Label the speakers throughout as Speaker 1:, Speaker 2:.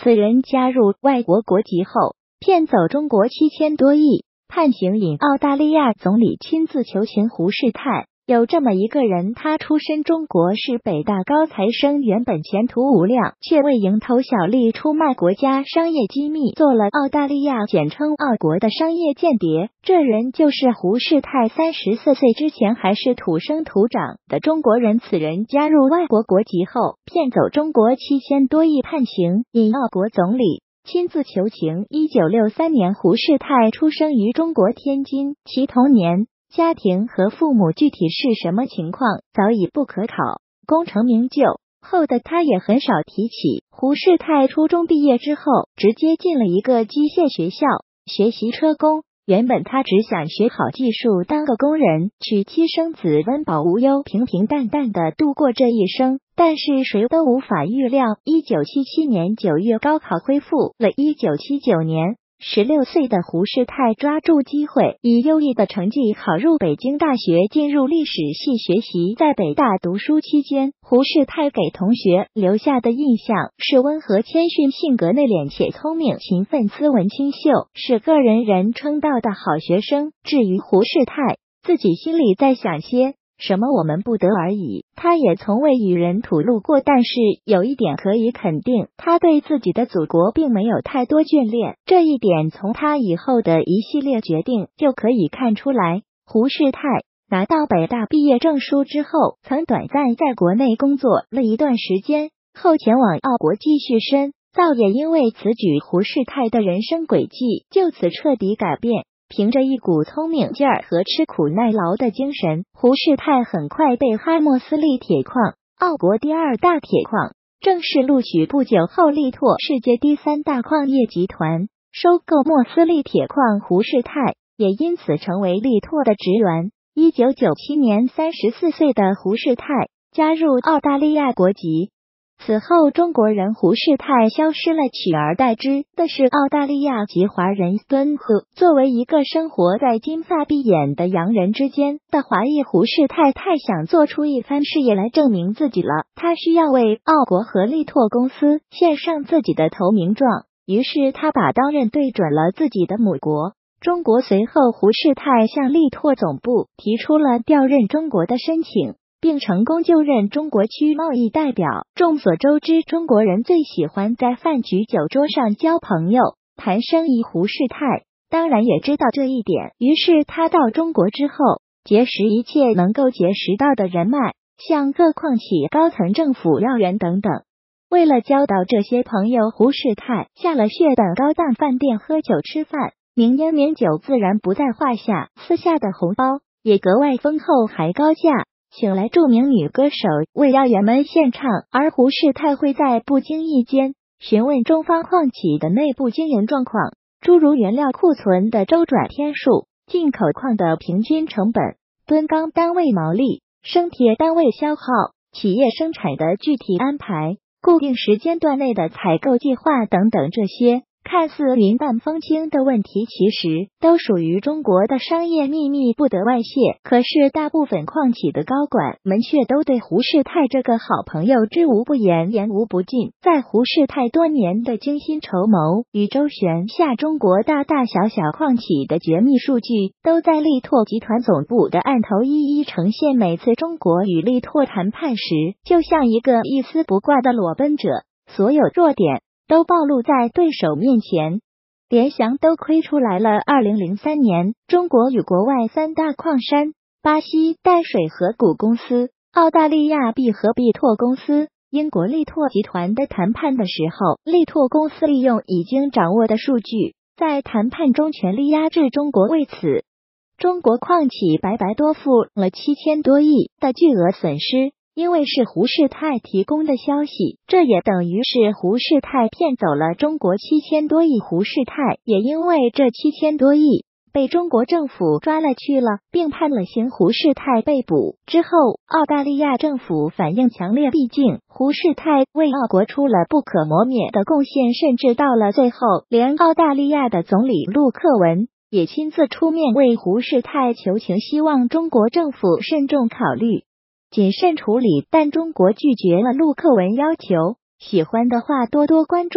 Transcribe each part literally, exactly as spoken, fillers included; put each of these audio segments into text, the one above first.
Speaker 1: 此人加入外国国籍后，骗走中国七千多亿，判刑引澳大利亚总理亲自求情胡适泰。有这么一个人，他出身中国，是北大高材生，原本前途无量，却为蝇头小利出卖国家商业机密，做了澳大利亚简称澳国的商业间谍。这人就是胡适泰。三十四岁之前还是土生土长的中国人，此人加入外国国籍后，骗走中国七千多亿，判刑引澳国总理亲自求情。一九六三年，胡适泰出生于中国天津，其童年家庭和父母具体是什么情况早已不可考。功成名就后的他也很少提起。胡适泰初中毕业之后，直接进了一个机械学校学习车工。原本他只想学好技术，当个工人，娶妻生子，温饱无忧，平平淡淡的度过这一生。但是谁都无法预料，一九七七年九月高考恢复了。一九七九年十六岁的胡适泰抓住机会，以优异的成绩考入北京大学，进入历史系学习。在北大读书期间，胡适泰给同学留下的印象是温和谦逊，性格内敛且聪明，勤奋斯文清秀，是个人人称道的好学生。至于胡适泰自己心里在想些什么，我们不得而已，他也从未与人吐露过。但是有一点可以肯定，他对自己的祖国并没有太多眷恋，这一点从他以后的一系列决定就可以看出来。胡适泰拿到北大毕业证书之后，曾短暂在国内工作了一段时间，后前往澳国继续深造，也因为此举，胡适泰的人生轨迹就此彻底改变。凭着一股聪明劲儿和吃苦耐劳的精神，胡适泰很快被哈默斯力铁矿，澳国第二大铁矿，正式录取。不久后，力拓世界第三大矿业集团收购莫斯力铁矿，胡适泰也因此成为力拓的职员。一九九七年，三十四岁的胡适泰加入澳大利亚国籍。此后，中国人胡适泰消失了，取而代之的是澳大利亚籍华人孙鹤。作为一个生活在金发碧眼的洋人之间的华裔，胡适泰太想做出一番事业来证明自己了。他需要为澳国和力拓公司献上自己的投名状，于是他把刀刃对准了自己的母国中国。随后，胡适泰向力拓总部提出了调任中国的申请，并成功就任中国区贸易代表。众所周知，中国人最喜欢在饭局酒桌上交朋友谈生意，胡适泰当然也知道这一点，于是他到中国之后，结识一切能够结识到的人脉，向各矿企高层、政府要人等等。为了交到这些朋友，胡适泰下了血本高档饭店喝酒吃饭，名烟名酒自然不在话下，私下的红包也格外丰厚，还高价请来著名女歌手为要员们献唱，而胡适泰会在不经意间询问中方矿企的内部经营状况，诸如原料库存的周转天数、进口矿的平均成本、吨钢单位毛利、生铁单位消耗、企业生产的具体安排、固定时间段内的采购计划等等。这些看似云淡风轻的问题，其实都属于中国的商业秘密，不得外泄。可是大部分矿企的高管们却都对胡适泰这个好朋友知无不言，言无不尽。在胡适泰多年的精心筹谋与周旋下，中国大大小小矿企的绝密数据都在力拓集团总部的案头一一呈现。每次中国与力拓谈判时，就像一个一丝不挂的裸奔者，所有弱点都暴露在对手面前，联想都窥出来了。二零零三年，中国与国外三大矿山巴西淡水河谷公司、澳大利亚必和必拓公司、英国力拓集团的谈判的时候，力拓公司利用已经掌握的数据，在谈判中全力压制中国。为此，中国矿企白白多付了七千多亿的巨额损失。因为是胡适泰提供的消息，这也等于是胡适泰骗走了中国七千多亿。胡适泰也因为这七千多亿被中国政府抓了去了，并判了刑。胡适泰被捕之后，澳大利亚政府反应强烈，毕竟胡适泰为澳国出了不可磨灭的贡献，甚至到了最后，连澳大利亚的总理陆克文也亲自出面为胡适泰求情，希望中国政府慎重考虑，谨慎处理。但中国拒绝了陆克文要求，喜欢的话多多关注。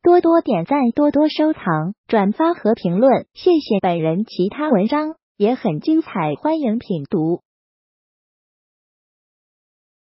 Speaker 1: 多多点赞，多多收藏、转发和评论，谢谢。本人其他文章也很精彩，欢迎品读。